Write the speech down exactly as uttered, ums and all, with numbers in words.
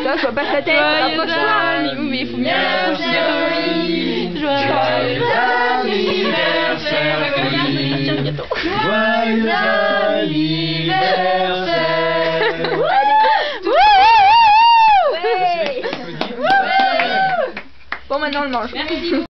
Toi, je vois pas sa tête. Rapproche-toi. Mais il faut bien rapprocher. Joyeux anniversaire, joyeux anniversaire. Bon, maintenant on le mange.